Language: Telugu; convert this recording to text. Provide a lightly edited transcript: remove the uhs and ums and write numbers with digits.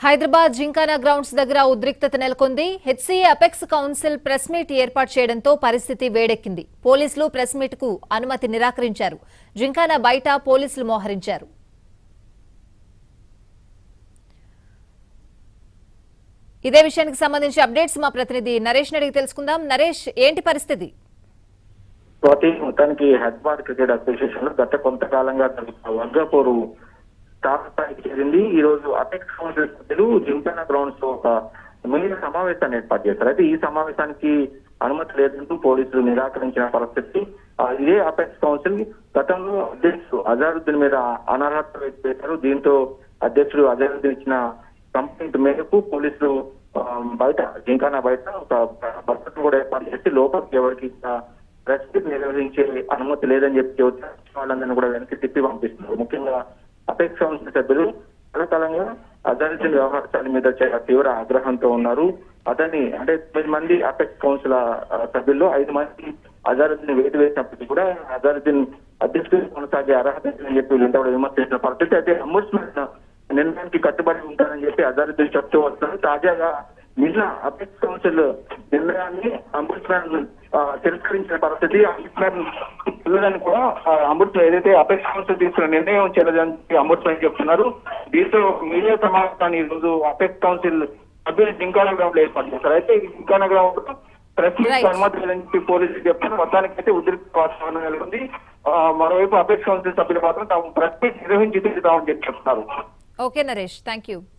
హైదరాబాద్ జింకానా గ్రౌండ్స్ దగ్గర ఉద్రిక్తత నెలకొంది. HCA apex council press meet ఏర్పాటు చేయడంతో పరిస్థితి వేడెక్కింది. పోలీసులు ప్రెస్ మీట్ కు అనుమతి నిరాకరించారు. జింకానా బయట పోలీసులు మోహరించారు. ఇదే విషయానికి సంబంధించి అప్డేట్స్ మా ప్రతినిధి నరేష్ అడిగి తెలుసుకుందాం. నరేష్, ఏంటి పరిస్థితి? మొత్తానికి హైదరాబాద్ క్రికెట్ అసోసియేషన్ లో గత కొంతకాలంగా వర్గపోరు స్థాయికి చేరింది. ఈ రోజు అపెక్స్ కౌన్సిల్ సభ్యులు జింకానా గ్రౌండ్స్ లో ఒక మిగిలిన సమావేశాన్ని ఏర్పాటు చేశారు. అయితే ఈ సమావేశానికి అనుమతి లేదంటూ పోలీసులు నిరాకరించిన పరిస్థితి. ఇదే అపెక్స్ కౌన్సిల్ గతంలో అధ్యక్షుడు అజారుద్దీన్ మీద అనర్హత వ్యక్తం చేశారు. దీంతో అధ్యక్షుడు అజారుద్దీన్ ఇచ్చిన కంప్లైంట్ మేరకు పోలీసులు బయట జింకానా బయట ఒక భద్రతను కూడా ఏర్పాటు చేసి లోపలికి ఎవరికి ప్రెస్ మీట్ నిర్వహించే అనుమతి లేదని చెప్పి వాళ్ళందరినీ కూడా వెనక్కి తిప్పి పంపిస్తున్నారు. ముఖ్యంగా అపెక్స్ కౌన్సిల్ సభ్యులు కాలంగా అజారుద్దీన్ వ్యవహారాల మీద తీవ్ర ఆగ్రహంతో ఉన్నారు. అతన్ని అంటే 9 మంది అపెక్స్ కౌన్సిల్ సభ్యుల్లో 5 మంది అజారుద్దీన్ వేటు వేసినప్పటికీ కూడా అజారుద్దీన్ అధ్యక్షుడు కొనసాగే అర్హత అని చెప్పి వీళ్ళంతా కూడా విమర్శించిన పరిస్థితి. అయితే అంబుడ్స్మన్ నిర్ణయానికి కట్టుబడి ఉంటారని చెప్పి అజారుద్దీన్ చెప్తూ వస్తున్నారు. తాజాగా నిన్న అపెక్స్ కౌన్సిల్ నిర్ణయాన్ని అంబుడ్స్మన్ తిరస్కరించిన పరిస్థితి. అంబుడ్స్మన్ కూడా అంబుడ్స్మన్ ఏదైతే అపెక్స్ కౌన్సిల్ తీసుకున్న నిర్ణయం చేయలేదని అంబుడ్స్మన్ చెప్తున్నారు. దీంతో మీడియా సమావేశాన్ని ఈ రోజు అపెక్స్ కౌన్సిల్ సభ్యులు జింకానా గ్రౌండ్ లో ఏర్పాటు చేశారు. అయితే ఈ జింకానా గ్రౌండ్ ప్రెస్ మీట్ అనుమతి లేదని చెప్పి పోలీసులు చెప్తున్నారు. మొత్తానికి అయితే ఉద్రిక్త వాతావరణం నెలకొంది. మరోవైపు అపెక్స్ కౌన్సిల్ సభ్యులు మాత్రం తాము ప్రెస్ మీట్ నిర్వహించి తీరుతామని చెప్పి చెప్తున్నారు. Okay Naresh, thank you.